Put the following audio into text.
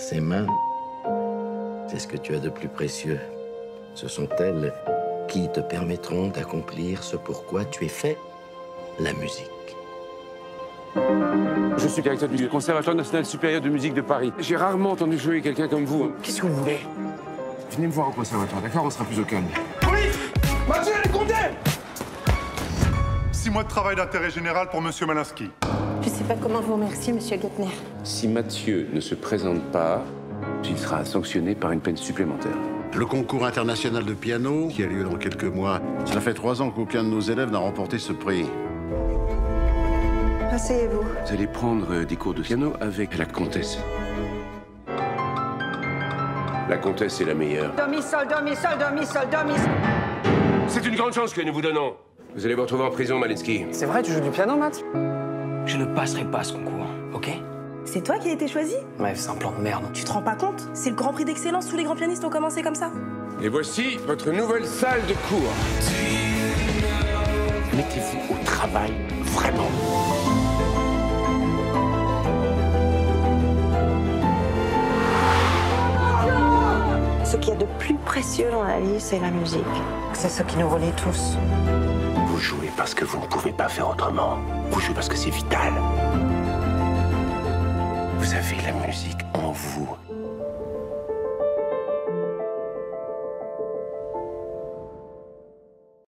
Ces mains, c'est ce que tu as de plus précieux. Ce sont elles qui te permettront d'accomplir ce pourquoi tu es fait, la musique. Je suis directeur du Conservatoire national supérieur de musique de Paris. J'ai rarement entendu jouer quelqu'un comme vous. Qu'est-ce que vous voulez? Venez me voir au conservatoire, d'accord? On sera plus au calme. Police! Mathieu, elle est condamnée! 6 mois de travail d'intérêt général pour Monsieur Malinsky. Je sais pas comment vous remercier, Monsieur Geithner. Si Mathieu ne se présente pas, il sera sanctionné par une peine supplémentaire. Le concours international de piano, qui a lieu dans quelques mois, cela fait 3 ans qu'aucun de nos élèves n'a remporté ce prix. Asseyez-vous. Vous allez prendre des cours de piano avec la comtesse. La comtesse est la meilleure. Do, mi, sol, do, mi, sol, do, mi, sol, do, mi. C'est une grande chance que nous vous donnons. Vous allez vous retrouver en prison, Malinsky. C'est vrai, tu joues du piano, Matt? Je ne passerai pas ce concours, ok? C'est toi qui as été choisi? Ouais, c'est un plan de merde. Tu te rends pas compte? C'est le grand prix d'excellence, tous les grands pianistes ont commencé comme ça. Et voici votre nouvelle salle de cours. Mettez-vous au travail, vraiment. Ce qu'il y a de plus précieux dans la vie, c'est la musique. C'est ce qui nous relie tous. Vous jouez parce que vous ne pouvez pas faire autrement. Vous jouez parce que c'est vital. Vous avez la musique en vous.